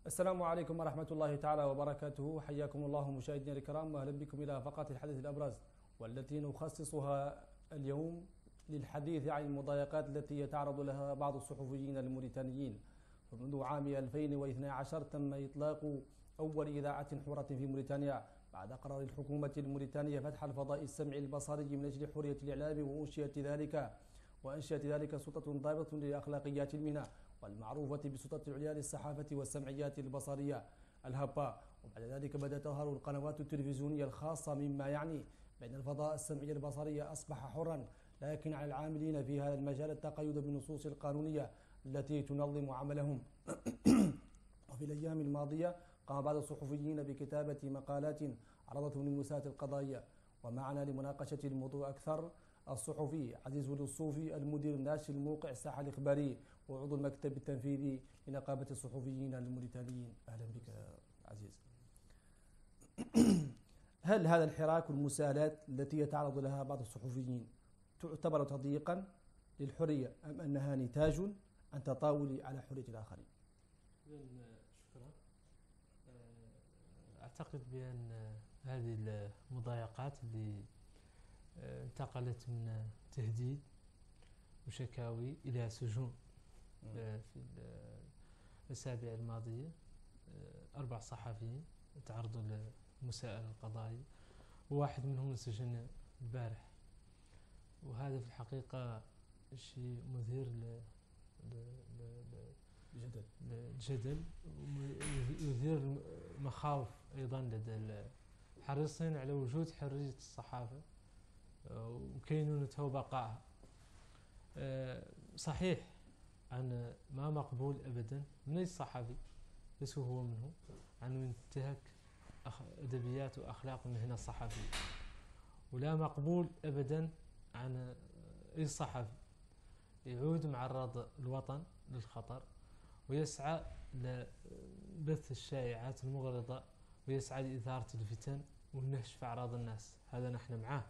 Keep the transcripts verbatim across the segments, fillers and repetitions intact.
السلام عليكم ورحمة الله تعالى وبركاته. حياكم الله مشاهدينا الكرام، وأهلا بكم إلى فقرة الحدث الأبرز، والتي نخصصها اليوم للحديث عن المضايقات التي يتعرض لها بعض الصحفيين الموريتانيين. فمنذ عام ألفين واثني عشر تم إطلاق أول إذاعة حرة في موريتانيا بعد قرار الحكومة الموريتانية فتح الفضاء السمعي البصري من أجل حرية الإعلام، وأنشئت ذلك وأنشئت ذلك سلطة ضابطة لأخلاقيات المهنة والمعروفة بسلطة العليا للصحافة والسمعيات البصرية الهابا. وبعد ذلك بدأت تظهر القنوات التلفزيونية الخاصة، مما يعني بأن الفضاء السمعي البصري أصبح حرا، لكن على العاملين في هذا المجال التقيد بالنصوص القانونية التي تنظم عملهم. وفي الأيام الماضية قام بعض الصحفيين بكتابة مقالات عرضتهم لمساة القضايا. ومعنا لمناقشة الموضوع أكثر الصحفي عزيز ولد الصوفي، المدير الناشئ الموقع الساحة الإخباري وعضو المكتب التنفيذي لنقابة الصحفيين الموريتانيين. أهلا بك عزيز. هل هذا الحراك والمساءلات التي يتعرض لها بعض الصحفيين تعتبر تضييقا للحرية، أم أنها نتاج عن تطاول على حرية الآخرين؟ شكرا. أعتقد بأن هذه المضايقات اللي انتقلت من تهديد وشكاوي إلى سجون في الأسابيع الماضية، أربع صحفيين تعرضوا لمساءلة القضائية، وواحد منهم انسجن البارح. وهذا في الحقيقة شيء مثير للجدل ويثير مخاوف أيضا لدى الحريصين على وجود حرية الصحافة وكينونتها وبقائها. صحيح أن ما مقبول أبدا من أي صحفي ليس هو منه أن ينتهك أدبيات وأخلاق المهنة الصحفية، ولا مقبول أبدا عن أي صحفي يعود معرض الوطن للخطر ويسعى لبث الشائعات المغرضة ويسعى لإثارة الفتن والنهش في أعراض الناس. هذا نحن معاه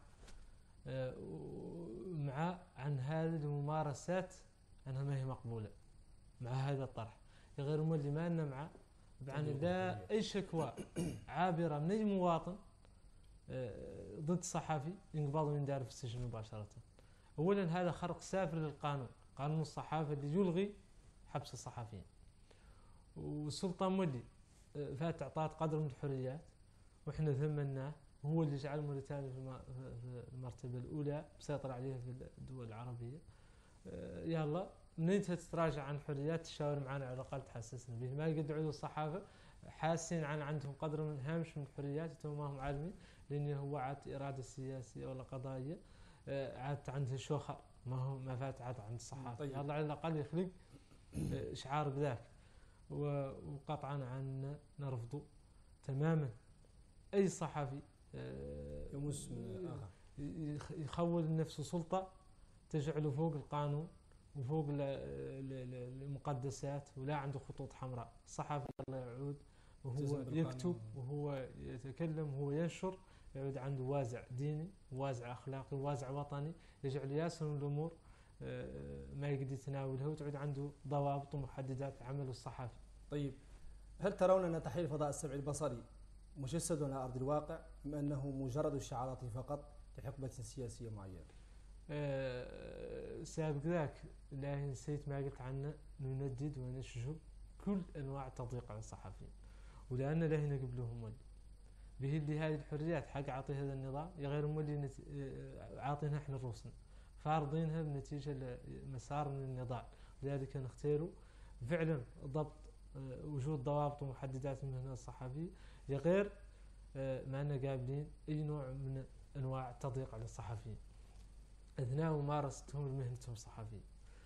مع عن هذه الممارسات أنها ما هي مقبولة مع هذا الطرح. غير مولي ما أن مع يعني لا أي شكوى عابرة من أي مواطن ضد صحفي ينقبض من دار في السجن مباشرة. أولا هذا خرق سافر للقانون، قانون الصحافة اللي يلغي حبس الصحفيين. والسلطة مولي فات أعطات قدر من الحريات وإحنا ثمناه، هو اللي جعل موريتانيا في المرتبة الأولى مسيطر عليها في الدول العربية. يلا منين تتراجع عن الحريات تشاور معنا على الأقل تحسسنا به. ما يقد عدو الصحافة حاسين عن عندهم قدر من هامش من الحريات ما هم عالمين، لأنه هو عاد إرادة سياسية ولا قضائية عاد عنده شوخر ما هو ما فات عاد عند الصحافة. طيب. يلا على الأقل يخلق إشعار بذاك. وقطعا عن نرفض تماما أي صحفي يمس من آخر يخول نفسه سلطة تجعله فوق القانون وفوق المقدسات ولا عنده خطوط حمراء. الصحفي الله يعود وهو يكتب وهو يتكلم وهو ينشر يعود عنده وازع ديني ووازع أخلاقي ووازع وطني يجعل ياسر الأمور ما يقدر يتناولها، وتعود عنده ضوابط ومحددات عمل الصحفي. طيب، هل ترون أن تحرير الفضاء السمعي البصري مجسد على أرض الواقع، أم أنه مجرد الشعارات فقط لحقبة سياسية معينة؟ أه سابق ذاك لا نسيت ما قلت عنه، نندد ونشجب كل أنواع التضييق على الصحفيين، ولأن لا هنا قبلهم ولي به اللي هذه الحريات حق عاطي هذا النظام غير مولي نت... عاطينها احنا روسنا فارضينها بنتيجة لمسار من النضال. لذلك نختاروا فعلا ضبط وجود ضوابط ومحددات من هنا الصحفي غير ما أننا قابلين أي نوع من أنواع التضييق على الصحفيين أثناء ممارستهم لمهنتهم الصحفية.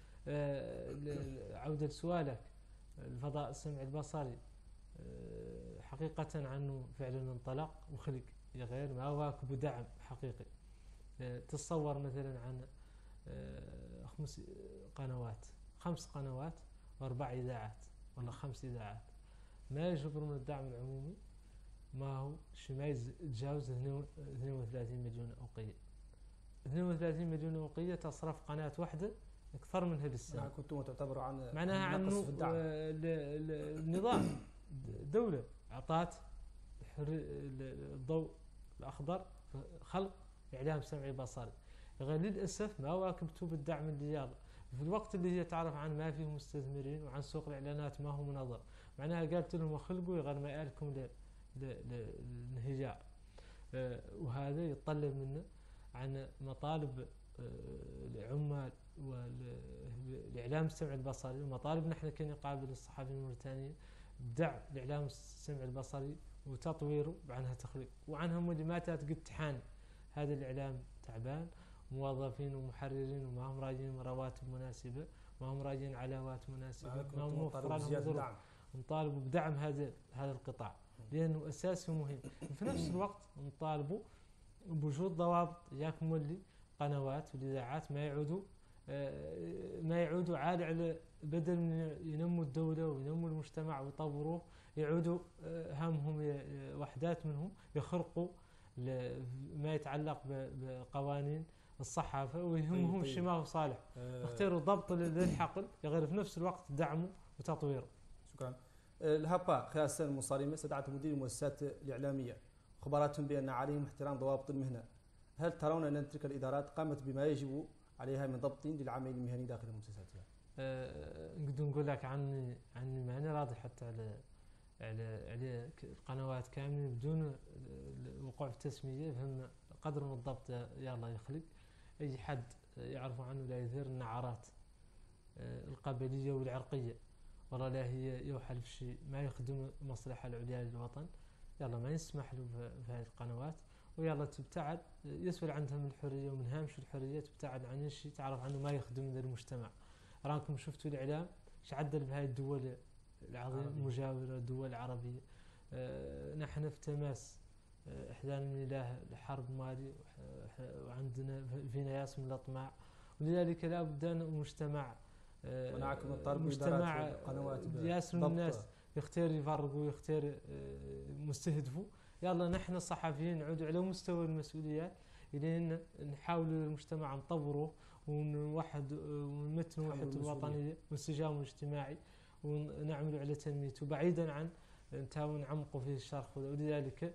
عودة لسؤالك، الفضاء السمعي البصري حقيقة عنه فعلا انطلق وخلق غير ما واكب دعم حقيقي. تصور مثلا عن خمس قنوات خمس قنوات واربع إذاعات ولا خمس إذاعات ما يجبر من الدعم العمومي ما هو شيء ما يتجاوز اثنين وثلاثين مليون أوقية. اثنين وثلاثين مليون أوقية تصرف قناة واحدة أكثر منها بالسنة. كنتم تعتبروا عن معناها عنه النظام دولة أعطت الضوء الأخضر خلق إعلام سمعي بصري، غير للأسف ما واكبته بالدعم اللي يلا في الوقت اللي هي تعرف عن ما فيه مستثمرين وعن سوق الإعلانات ما هو منظم، معناها قالت لهم خلقوا غير ما يالكم للانهيار. أه وهذا يتطلب منا عن مطالب أه العمال والإعلام السمعي البصري، ومطالب نحن كنقابة الصحفيين الموريتانيين بدعم الإعلام السمعي البصري وتطويره وعنها تخليق وعنها ملماتات قد تحان. هذا الإعلام تعبان، موظفين ومحررين وما هم راجين رواتب مناسبة، ما هم راجين علاوات مناسبة، ما هم موفر لهم ظروف. نطالبوا بدعم هذا هذا القطاع لأنه أساسي ومهم. في نفس الوقت نطالبوا بوجود ضوابط ياك مولي قنوات والإذاعات ما يعودوا ما يعودوا عالي على بدل من ينموا الدولة وينموا المجتمع ويطوروه، يعودوا همهم وحدات منهم يخرقوا ما يتعلق بقوانين الصحافة ويهمهم الشيء ما هو صالح، يختاروا ضبط للحقل غير في نفس الوقت دعمه وتطويره. شكرا. الهباء خلال السنة المنصرمة استدعت مدير المؤسسات الإعلامية خبراتهم بأن عليهم احترام ضوابط المهنة، هل ترون أن تلك الإدارات قامت بما يجب عليها من ضبط للعمل المهني داخل مؤسساتها؟ أه نقدر نقول لك عني عني ماني راضي حتى على على على القنوات كاملة بدون الوقوع في التسمية، فهم قدر من الضبط يا الله يخلق أي حد يعرفوا عنه لا يثير النعرات القبلية والعرقية، والله لا هي يوحل في شيء ما يخدم المصلحة العليا للوطن، يلا ما يسمح له في هذه القنوات، ويلا تبتعد يسفل عندهم الحرية ومن هامش الحرية تبتعد عن الشيء تعرف عنه ما يخدم للمجتمع. راكم شفتوا الإعلام ايش عدل بهاي الدول العظيمة المجاورة الدول العربية. آه نحن في تماس آه إحدانا من الله الحرب مالي وعندنا فينا ياس من الأطماع، ولذلك لا بد أن المجتمع آه مجتمع ياس من الناس يختار يفرقوا ويختار آه مستهدفوا. يلا نحن الصحفيين نعود على مستوى المسؤوليات لأن نحاول المجتمع نطوره ونوحد ونمتن وحدة الوطنية والانسجام الاجتماعي ونعمل على تنميته بعيدا عن نتاو نعمقوا فيه الشرخ، ولذلك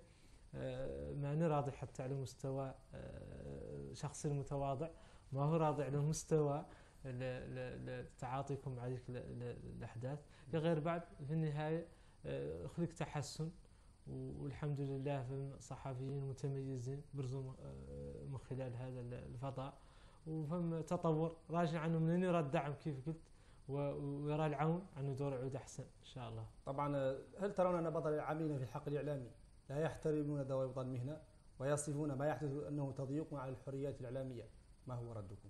ما راضي حتى على مستوى شخصي المتواضع، ما هو راضي على مستوى تعاطيكم مع ذيك الأحداث، غير بعد في النهاية خلق تحسن والحمد لله في صحفيين متميزين برزوا من خلال هذا الفضاء، وفهم تطور راجع عنه من يرى الدعم كيف قلت ويرى العون عنه دور يعود أحسن إن شاء الله. طبعا هل ترون أن بعض العاملين في الحقل الإعلامي لا يحترمون ضوابط المهنة ويصفون ما يحدث أنه تضييق على الحريات الإعلامية؟ ما هو ردكم؟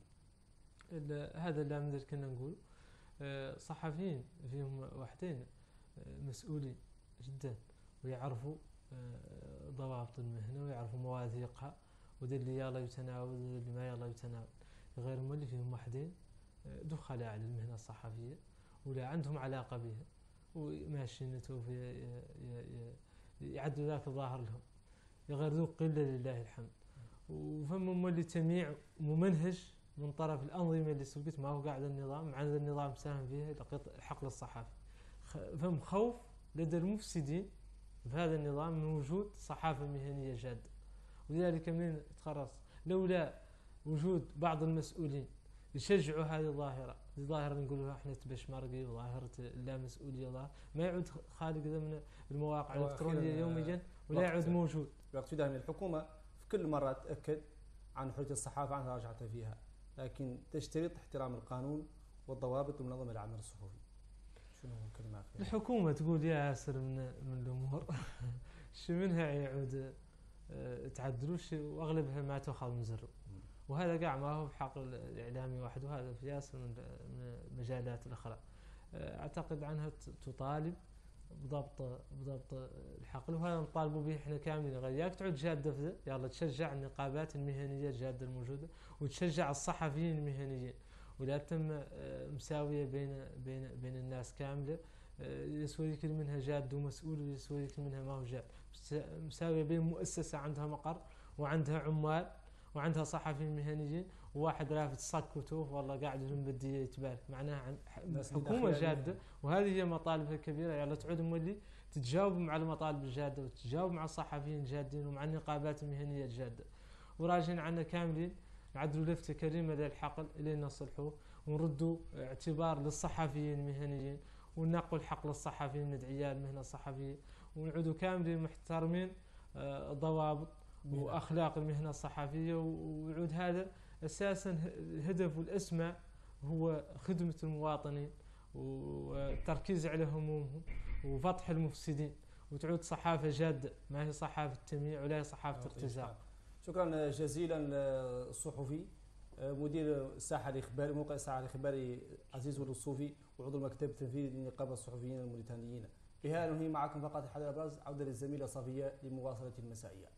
هذا اللي نقدر كنا نقول صحفيين فيهم وحدين مسؤولين جدا ويعرفوا ضوابط المهنة ويعرفوا مواثيقها وده اللي يلا يتناول وده اللي ما يلا يتناول، غير هم اللي فيهم وحدين دخلاء على المهنة الصحفية ولا عندهم علاقة بها وماشيين في يعدوا ذاك الظاهر لهم، غير ذو قلة لله الحمد. وفهم اللي تميع ممنهج من طرف الأنظمة اللي سبقت ما هو قاعد النظام مع هذا النظام ساهم فيها الحقل الصحفي، فهم خوف لدى المفسدين بهذا النظام من وجود صحافة مهنية جادة، ولذلك من تخرص لولا وجود بعض المسؤولين يشجعوا هذه الظاهرة، ظاهرة نقولها احنا تبشمرقي وظاهرة لا مسؤولية ظاهرة ما يعود خالق ذا من المواقع الإلكترونية يوميا ولا يعود موجود. وقت من الحكومة في كل مرة تأكد عن حرية الصحافة عن راجعت فيها، لكن تشترط احترام القانون والضوابط ومنظمة العمل الصحفي. شنو الكلمة أخيرة؟ الحكومة تقول يا ياسر من من الأمور شو منها يعود تعدلوش واغلبها ما تاخذ من زر، وهذا قاع ما هو بحق الاعلامي وحده، وهذا في ياسر من المجالات الاخرى. اعتقد عنها تطالب بضبط بضبط الحقل، وهذا نطالبوا به احنا كاملين. غياك تعود جاده في يلا تشجع النقابات المهنيه الجاده الموجوده وتشجع الصحفيين المهنيين، ولا تم مساويه بين بين بين الناس كامله، يسوي كل منها جاد ومسؤول ويسوي كل منها ما هو جاد، مساويه بين مؤسسه عندها مقر وعندها عمال وعندها صحفيين مهنيين وواحد رافد صك كتوف والله قاعد جنب الدية يتبارك، معناها عن الناس حكومة الأخيرة جادة، وهذه هي مطالبها الكبيرة. يعني تعود مولي تتجاوب مع المطالب الجادة وتتجاوب مع الصحفيين الجادين ومع النقابات المهنية الجادة، وراجعين عنا كاملين نعدلوا لفتة كريمة للحقل اللي نصلحوه، ونردوا اعتبار للصحفيين المهنيين، وننقوا الحق للصحفيين ندعيا المهنة الصحفية، ونعودوا كاملين محترمين آه، ضوابط واخلاق المهنه الصحفيه. ويعود هذا اساسا الهدف والاسمى هو خدمه المواطنين والتركيز على همومهم وفضح المفسدين، وتعود صحافه جاده ما هي صحافه تمييع ولا هي صحافه ارتزاق. شكرا جزيلا الصحفي مدير الساحه الاخباري موقع الساحه الاخباري عزيز ولد الصوفي وعضو المكتب التنفيذي لنقابه الصحفيين الموريتانيين. بها ننهي معكم فقط حل الابرز، عوده للزميله صفيه لمواصله المسائيه.